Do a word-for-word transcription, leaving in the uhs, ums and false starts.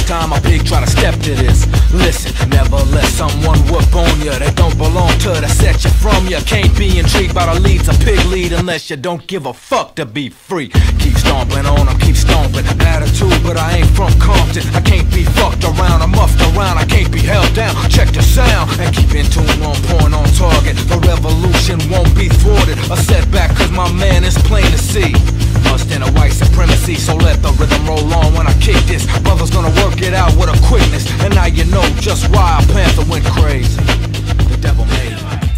first time a pig try to step to this. Listen, never let someone whoop on you that don't belong to, that set you from you. Can't be intrigued by the leads a pig lead unless you don't give a fuck to be free. Keep stomping on them, keep stomping. Attitude, but I ain't from Compton. I can't be fucked around or muffed around. I can't be held down. Check the sound and keep in tune, on point, on target. The revolution won't be thwarted. A setback cause my man is plain to see. Must in a white supremacy, so let the rhythm roll on when I kick this. Brother's gonna work it out with a quickness. And now you know just why a panther went crazy. The devil made me.